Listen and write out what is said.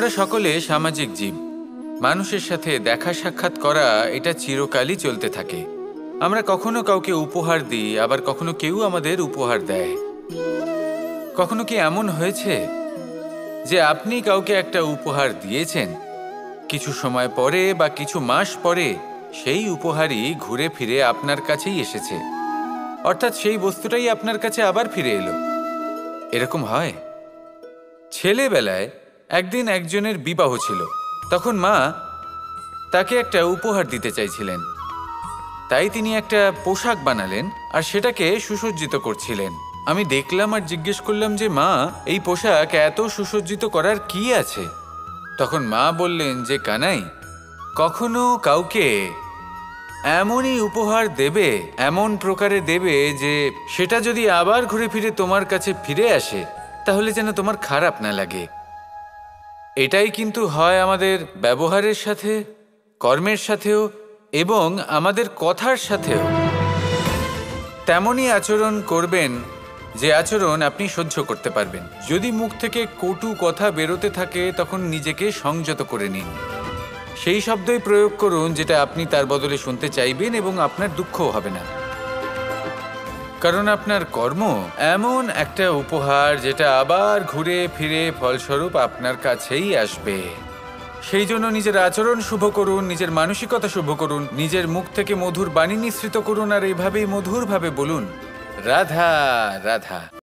আমরা সকলে সামাজিক জীব। মানুষের সাথে দেখা সাক্ষাৎ করা এটা চিরকালই চলতে থাকে। আমরা কখনো কাউকে উপহার দিই, আবার কখনো কেউ আমাদের উপহার দেয়। কখনো কি এমন হয়েছে যে আপনি কাউকে একটা উপহার দিয়েছেন, কিছু সময় পরে বা কিছু মাস পরে সেই উপহারই ঘুরে ফিরে আপনার কাছেই এসেছে, অর্থাৎ সেই বস্তুটাই আপনার কাছে আবার ফিরে এলো? এরকম হয়। ছেলেবেলায় একদিন একজনের বিবাহ ছিল, তখন মা তাকে একটা উপহার দিতে চাইছিলেন। তাই তিনি একটা পোশাক বানালেন আর সেটাকে সুসজ্জিত করছিলেন। আমি দেখলাম আর জিজ্ঞেস করলাম যে মা, এই পোশাক এত সুসজ্জিত করার কি আছে? তখন মা বললেন যে কানাই, কখনো কাউকে এমনই উপহার দেবে, এমন প্রকারে দেবে যে সেটা যদি আবার ঘুরে ফিরে তোমার কাছে ফিরে আসে তাহলে যেন তোমার খারাপ না লাগে। এটাই কিন্তু হয় আমাদের ব্যবহারের সাথে, কর্মের সাথেও এবং আমাদের কথার সাথেও। তেমনই আচরণ করবেন যে আচরণ আপনি সহ্য করতে পারবেন। যদি মুখ থেকে কটু কথা বেরোতে থাকে তখন নিজেকে সংযত করে নিন। সেই শব্দই প্রয়োগ করুন যেটা আপনি তার বদলে শুনতে চাইবেন এবং আপনার দুঃখও হবে না। কারণ আপনার কর্ম এমন একটা উপহার যেটা আবার ঘুরে ফিরে ফলস্বরূপ আপনার কাছেই আসবে। সেই জন্য নিজের আচরণ শুভ করুন, নিজের মানসিকতা শুভ করুন, নিজের মুখ থেকে মধুর বাণী নিঃসৃত করুন আর এইভাবেই মধুরভাবে বলুন, রাধা রাধা।